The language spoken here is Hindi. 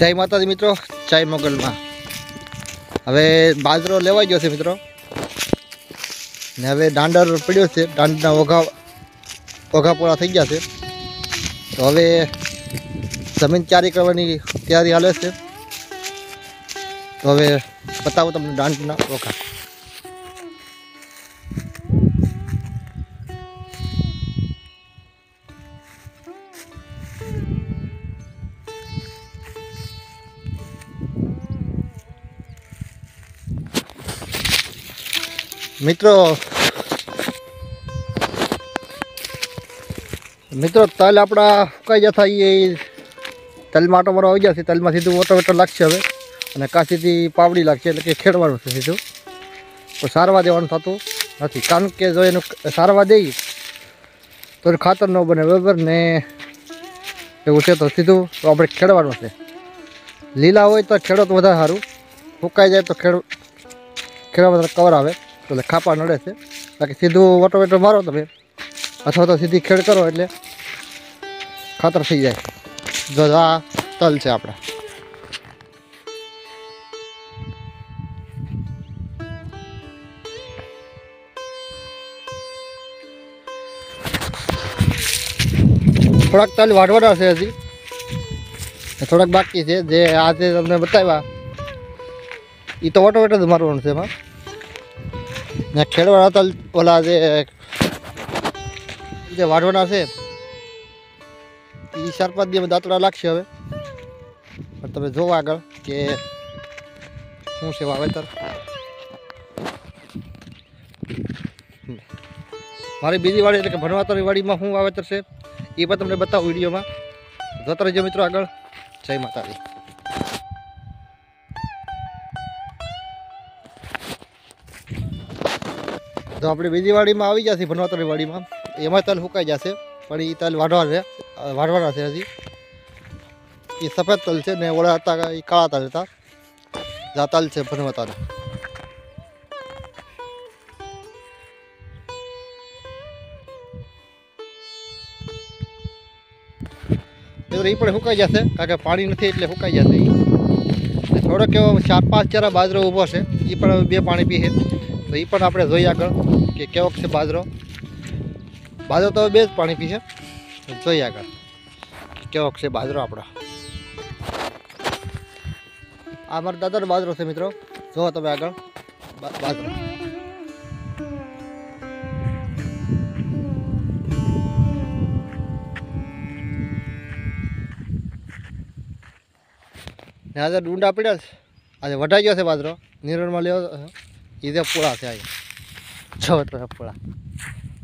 जय माताजी मित्रों, चाय मोगल में हवे बाजरो लेवाई गयो छे मित्रों ने हवे दांडर पड्यो छे। दांडना ओघा ओघा पूरा थई गया छे तो हवे जमीन तैयारी करवानी तैयारी हाले छे। तो हवे बतावो तमने दांडना ओघा। मित्रों तल अपना फुकाई जता ये तल में आटो मारवा आई जશે। तल में सीधू ऑटोमेटर लागशे हवे अने काशीथी पावड़ी लागशे એટલે કે ખેડવાનું છે સીધું। તો સારવા દેવાનું થતું નથી કારણ કે જો એનું સારવા દેઈ તો ખાતર ન બને બરાબર ને એવું છે। તો સીધું તો આપણે ખેડવાનું છે। લીલા હોય તો ખેડો તો વધારે સારું, ફૂકાઈ જાય તો ખેડવા કવર આવે એટલે ખાપા નડે છે। બાકી સીધું ઓટોમેટર મારો તમે अथवा तो सीधी खेड़ करो एटले खातर थी जाए। जो आ तल है अपना थोड़ा तल वाटवाना है हजी थोड़ा बाकी है। जे आज तमने बताया ये तो ऑटोमेटर मारवानुं छे एमां ने खेड़वाना तल ओला जे वाढवाना छे ई 4-5 दी में दांतड़ा लागशे। हवे पण तमे जोવો આગળ કે શું છે વાવેતર। મારી બીજી વાડી એટલે કે ભણવાતરની વાડીમાં શું વાવેતર છે એ પણ તમને બતાવું વિડીયોમાં। જોતા રહેજો મિત્રો આગળ। જય માતાજી। તો આપણે બીજી વાડીમાં આવી ગયા છીએ ભણવાતરની વાડીમાં। एम तल फूकाई जाए पर ये तल वाढ़वाना है हजी। ये सफेद तल है ने ओला काला तल था जहाँ तल है भनवता ये फूकाई जाए कारण के पानी नहीं एटले फूकाई जाए। थोड़ो केवो 4-5 चरा बाजरो ऊभो है ये बे पानी पीए तो ये अपने जोईए आगळ के केवोक छे बाजरो। बाजरो तो बेज पानी पीछे जोईए आगळ केवोक छे बाजरो आपणो। आ मारा दादानो बाजरो छे मित्रों, जो तमे आगळ बाजरो ने आज डूंडा पड्या आज वढाई गयो छे बाजरो। निरण में लेવો ये पोळा छे। आ जो तो पोळा